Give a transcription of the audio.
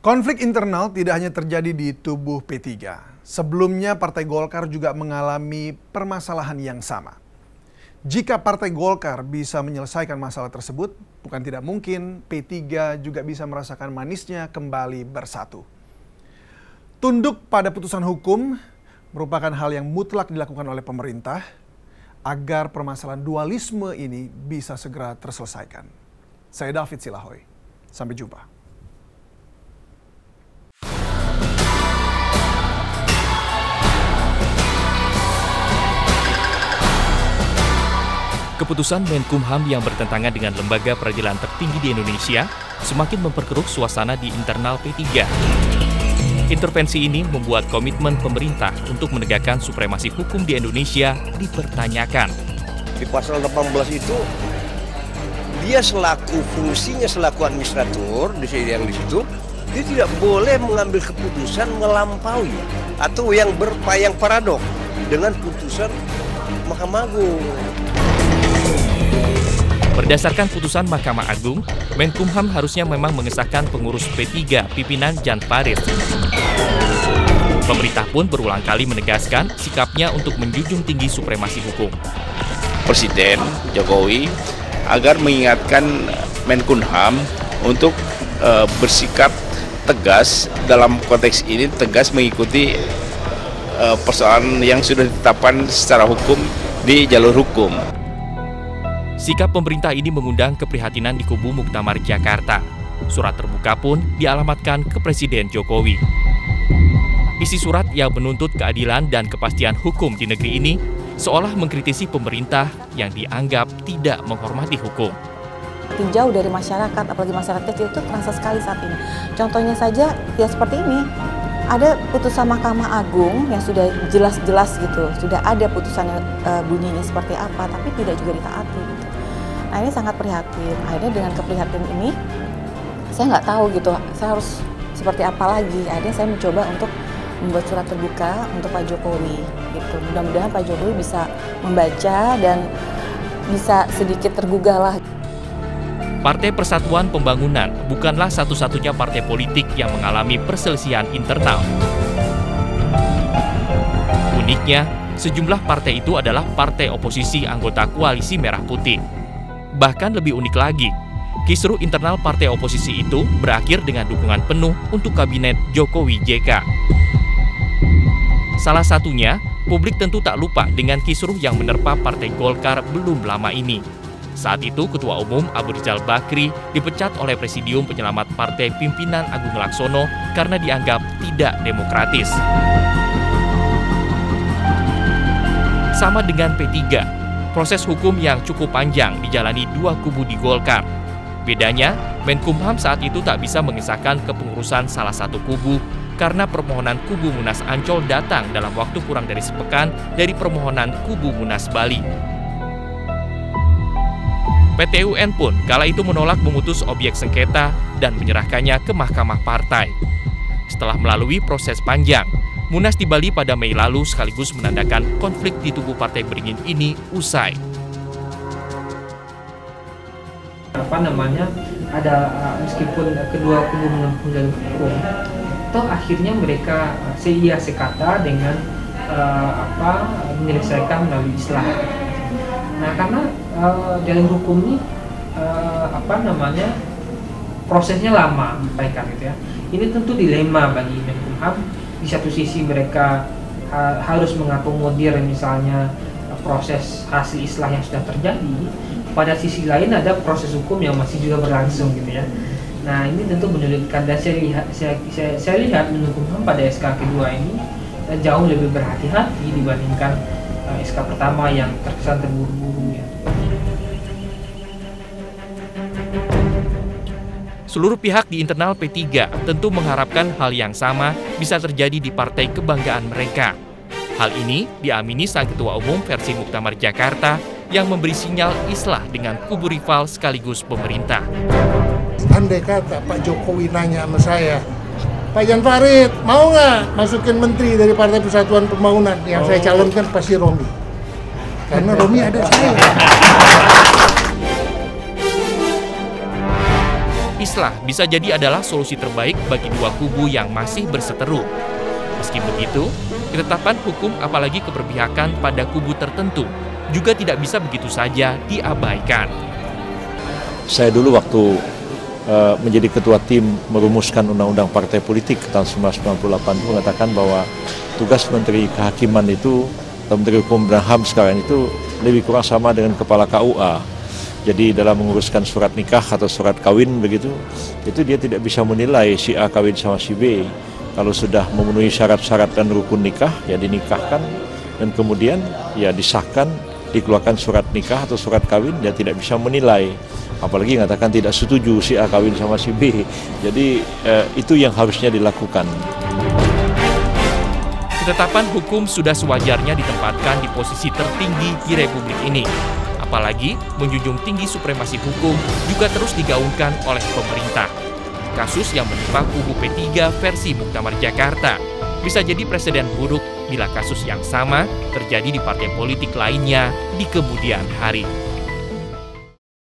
Konflik internal tidak hanya terjadi di tubuh P3. Sebelumnya Partai Golkar juga mengalami permasalahan yang sama. Jika Partai Golkar bisa menyelesaikan masalah tersebut, bukan tidak mungkin P3 juga bisa merasakan manisnya kembali bersatu. Tunduk pada putusan hukum merupakan hal yang mutlak dilakukan oleh pemerintah agar permasalahan dualisme ini bisa segera terselesaikan. Saya David Silahoy. Sampai jumpa. Keputusan Menkumham yang bertentangan dengan lembaga peradilan tertinggi di Indonesia semakin memperkeruh suasana di internal P3. Intervensi ini membuat komitmen pemerintah untuk menegakkan supremasi hukum di Indonesia dipertanyakan. Di pasal 18 itu, dia fungsinya selaku administrator di situ, dia tidak boleh mengambil keputusan melampaui atau yang paradok dengan putusan Mahkamah Agung. Berdasarkan putusan Mahkamah Agung, Menkumham harusnya memang mengesahkan pengurus P3 pimpinan Jan Faridz. Pemerintah pun berulang kali menegaskan sikapnya untuk menjunjung tinggi supremasi hukum. Presiden Jokowi agar mengingatkan Menkumham untuk bersikap tegas dalam konteks ini, tegas mengikuti persoalan yang sudah ditetapkan secara hukum di jalur hukum. Sikap pemerintah ini mengundang keprihatinan di kubu Muktamar Jakarta. Surat terbuka pun dialamatkan ke Presiden Jokowi. Isi surat yang menuntut keadilan dan kepastian hukum di negeri ini seolah mengkritisi pemerintah yang dianggap tidak menghormati hukum. Jauh dari masyarakat, apalagi masyarakat kecil itu terasa sekali saat ini. Contohnya saja ya seperti ini. Ada putusan Mahkamah Agung yang sudah jelas-jelas gitu, sudah ada putusannya bunyinya seperti apa, tapi tidak juga ditaati. Gitu. Nah ini sangat prihatin. Akhirnya dengan keprihatinan ini, saya nggak tahu gitu, saya harus seperti apa lagi. Akhirnya saya mencoba untuk membuat surat terbuka untuk Pak Jokowi. Gitu. Mudah-mudahan Pak Jokowi bisa membaca dan bisa sedikit tergugah lah. Partai Persatuan Pembangunan bukanlah satu-satunya partai politik yang mengalami perselisihan internal. Uniknya, sejumlah partai itu adalah partai oposisi anggota Koalisi Merah Putih. Bahkan lebih unik lagi, kisruh internal partai oposisi itu berakhir dengan dukungan penuh untuk kabinet Jokowi JK. Salah satunya, publik tentu tak lupa dengan kisruh yang menerpa Partai Golkar belum lama ini. Saat itu, Ketua Umum Abu Rizal Bakri dipecat oleh Presidium Penyelamat Partai Pimpinan Agung Laksono karena dianggap tidak demokratis. Sama dengan P3, proses hukum yang cukup panjang dijalani dua kubu di Golkar. Bedanya, Menkumham saat itu tak bisa mengesahkan kepengurusan salah satu kubu karena permohonan kubu Munas Ancol datang dalam waktu kurang dari sepekan dari permohonan kubu Munas Bali. PT UN pun kala itu menolak memutus objek sengketa dan menyerahkannya ke Mahkamah Partai. Setelah melalui proses panjang, Munas di Bali pada Mei lalu sekaligus menandakan konflik di tubuh Partai Beringin ini usai. Ada meskipun kedua kubu menempuh jalur hukum, toh akhirnya mereka sekata dengan menyelesaikan melalui islah. Nah, karena jalur hukum ini prosesnya lama, mereka gitu ya. Ini tentu dilema bagi Menkumham. Di satu sisi mereka harus mengakomodir misalnya proses hasil islah yang sudah terjadi. Pada sisi lain ada proses hukum yang masih juga berlangsung gitu ya. Nah, ini tentu menyulitkan dan saya lihat Menkumham pada SK kedua ini jauh lebih berhati-hati dibandingkan SK pertama yang terkesan terburu-buru ya. Seluruh pihak di internal P3 tentu mengharapkan hal yang sama bisa terjadi di partai kebanggaan mereka. Hal ini diamini sang Ketua Umum versi Muktamar Jakarta yang memberi sinyal islah dengan kubu rival sekaligus pemerintah. Andai kata Pak Jokowi nanya sama saya, Pak Jan Faridz, mau nggak masukin menteri dari Partai Persatuan Pembangunan? Yang saya calonkan pasti Romi. Karena Romi ada saya. islah bisa jadi adalah solusi terbaik bagi dua kubu yang masih berseteru. Meski begitu, ketetapan hukum apalagi keberpihakan pada kubu tertentu juga tidak bisa begitu saja diabaikan. Saya dulu waktu menjadi ketua tim merumuskan undang-undang partai politik tahun 1998 itu mengatakan bahwa tugas Menteri Kehakiman itu, atau Menteri Hukum dan HAM sekarang itu lebih kurang sama dengan Kepala KUA. Jadi dalam menguruskan surat nikah atau surat kawin begitu, itu dia tidak bisa menilai si A kawin sama si B. Kalau sudah memenuhi syarat-syarat dan rukun nikah, ya dinikahkan, dan kemudian ya disahkan, dikeluarkan surat nikah atau surat kawin, dia tidak bisa menilai. Apalagi mengatakan tidak setuju si A kawin sama si B. Jadi itu yang harusnya dilakukan. Ketetapan hukum sudah sewajarnya ditempatkan di posisi tertinggi di Republik ini. Apalagi menjunjung tinggi supremasi hukum juga terus digaungkan oleh pemerintah. Kasus yang menimpa kubu P3 versi Muktamar Jakarta bisa jadi presiden buruk bila kasus yang sama terjadi di partai politik lainnya di kemudian hari.